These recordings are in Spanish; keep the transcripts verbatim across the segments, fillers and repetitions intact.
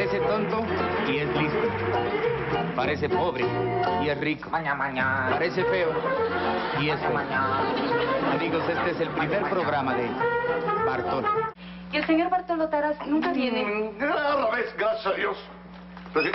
Parece tonto y es listo. Parece pobre y es rico. Mañana, mañana. Parece feo y es feo. Amigos, este es el primer programa de Bartolo. Y el señor Bartolo Taras nunca viene. Rara vez, gracias a Dios. Pero...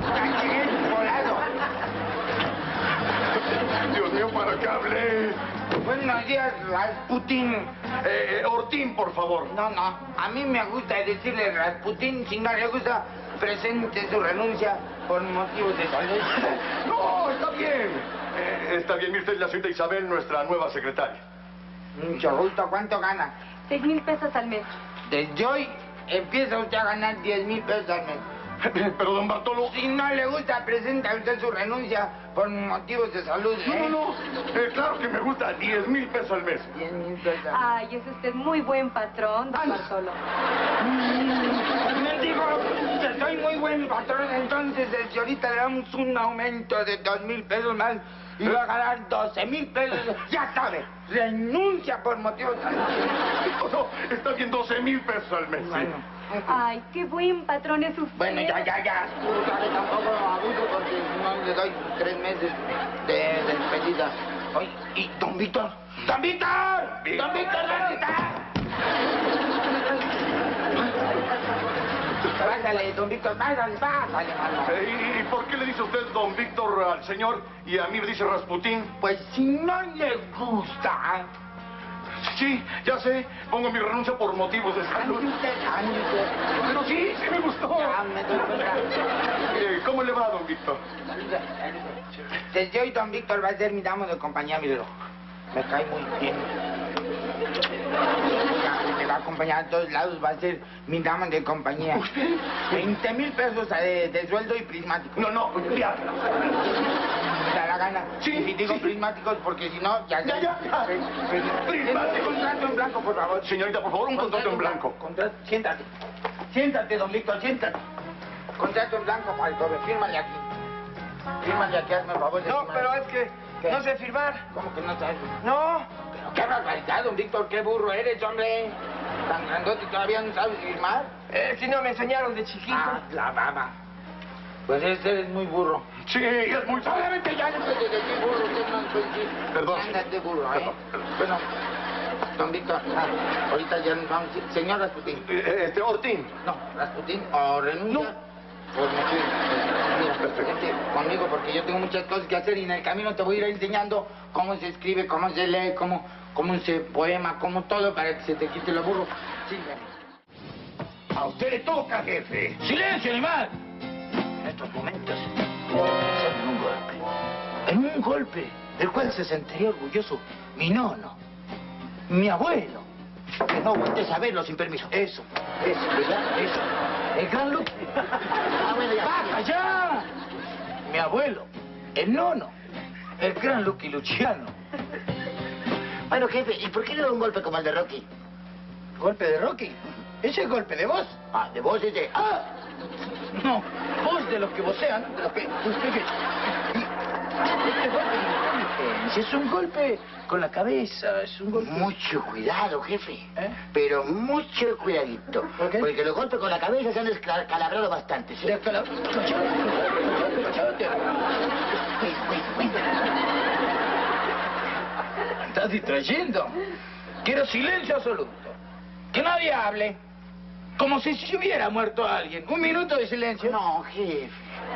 Dios mío, ¿para qué hablé? Buenos días, Rasputín. Eh, Ortín, por favor. No, no. A mí me gusta decirle Rasputín. Si no le gusta, presente su renuncia por motivos de salud. No, está bien. Eh, está bien, mire usted, la señorita Isabel, nuestra nueva secretaria. Mucho gusto. ¿Cuánto gana? Seis mil pesos al mes. Desde hoy empieza usted a ganar diez mil pesos al mes. Pero, don Bartolo... Si no le gusta, presenta usted su renuncia por motivos de salud. No, ¿eh? no, no. Eh, claro que me gusta diez mil pesos al mes. diez mil pesos. Ay, es usted muy buen patrón, don Bartolo. Me digo que soy muy buen patrón, entonces desde ahorita le damos un aumento de dos mil pesos más y va a ganar doce mil pesos. Ya sabe, renuncia por motivos de salud. No, no, está bien, doce mil pesos al mes. Bueno. Sí. Ay, qué buen patrón es usted. Bueno, ya, ya, ya. Sabe, tampoco abuso porque no le doy tres meses de despedida. Oye, ¿y don Víctor? ¡Don Víctor! ¡Don Víctor, dónde está! Pásale, don Víctor, pásale, pásale, mano. Eh, ¿Y por qué le dice usted don Víctor al señor y a mí me dice Rasputín? Pues si no le gusta... Sí, ya sé, pongo mi renuncia por motivos de salud. Ándese, ándese. Pero sí, sí me gustó. Ya me doy cuenta. Eh, ¿Cómo le va, don Víctor? Desde hoy don Víctor va a ser mi damo de compañía, míralo. Me cae muy bien. Me va a acompañar a todos lados, va a ser mi dama de compañía. ¿Usted? veinte mil pesos de, de sueldo y prismáticos. No, no, ya. Me da la gana. Sí, Y si digo sí. prismáticos, porque si no, ya... Ya, ya, ya. Prismáticos. Un contrato en blanco, por favor. Señorita, por favor, un contrato en blanco. Contrato, siéntate. Siéntate, don Víctor, siéntate. Contrato en blanco, para el pobre. Fírmale aquí. Fírmale aquí, hazme el favor de No, firmar. pero es que ¿Qué? no sé firmar. ¿Cómo que no sabes? No. Pero qué barbaridad, don Víctor, qué burro eres, hombre. Tan grandote y todavía no sabes firmar. Eh, si no, me enseñaron de chiquito. Ah, la baba. Pues este es muy burro. Sí, es muy... Solamente ya después de decir burro, usted no puede decir. Perdón. Ándate burro, ¿eh? Perdón, perdón. Bueno, don Víctor, ah, ahorita ya nos vamos. Señor Rasputín. Eh, Este, Ortín. No, Rasputín, o renuncia. No. Por motivo. Mira, vente conmigo porque yo tengo muchas cosas que hacer y en el camino te voy a ir enseñando cómo se escribe, cómo se lee, cómo, cómo se poema, cómo todo para que se te quite lo burro. Sí, A usted le toca, jefe. ¡Silencio, animal! En estos momentos, estoy pensando en un golpe. En un golpe del cual se sentiría orgulloso mi nono, mi abuelo. Que no aguante saberlo sin permiso. Eso, eso, ¿verdad? Eso. El gran Luke. Ah, bueno, ya. ¡Baja ya! Mi abuelo, el nono, el gran Lucky Luciano. Bueno, jefe, ¿y por qué no da un golpe como el de Rocky? ¿Golpe de Rocky? ¿Ese es golpe de voz? Ah, de voz es de... ¡Ah! No, voz de los que vocean, de los que... Usted que... Este golpe de inteligencia es un golpe con la cabeza, es un golpe... Mucho cuidado, jefe. ¿Eh? Pero mucho cuidadito. ¿Por qué? Porque los golpes con la cabeza se han descalabrado bastante, ¿sí? De cala- ¡Cállate! ¡Cállate, cállate! Wait, wait, wait. ¿Estás distrayendo? Quiero silencio absoluto. Que nadie hable. Como si se hubiera muerto alguien. Un minuto de silencio. No, jefe.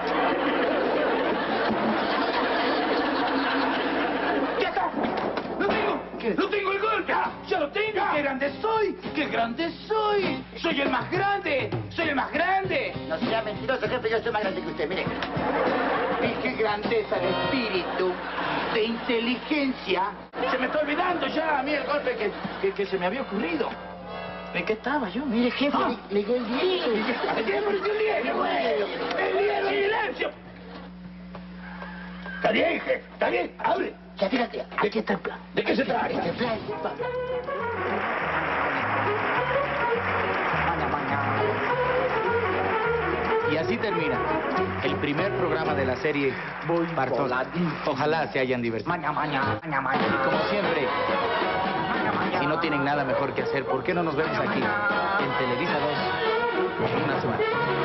¡Ya está! ¡Lo tengo! ¿Qué? ¡Lo tengo el golpe! ¡Ya, ya lo tengo! ¡Qué grande soy! ¡Qué grande soy! ¡Soy el más grande! ¡Soy el más grande! No sea mentiroso, jefe, yo soy más grande que usted, mire. Y qué grandeza de espíritu, de inteligencia. Se me está olvidando ya a mí el golpe que, que, que se me había ocurrido. ¿En qué estaba yo? Mire, jefe, Ah. le, le dio el hielo. ¿Qué apareció el hielo? ¡El hielo! ¡Silencio! Está bien, jefe, está bien, hable. Ya, fíjate, aquí está el plan. ¿De qué se trata? Este plan, este plan. Y así termina el primer programa de la serie Bartolo. Ojalá se hayan divertido. Maña, maña, maña, maña. Y como siempre, si no tienen nada mejor que hacer, ¿por qué no nos vemos aquí en Televisa dos en una semana?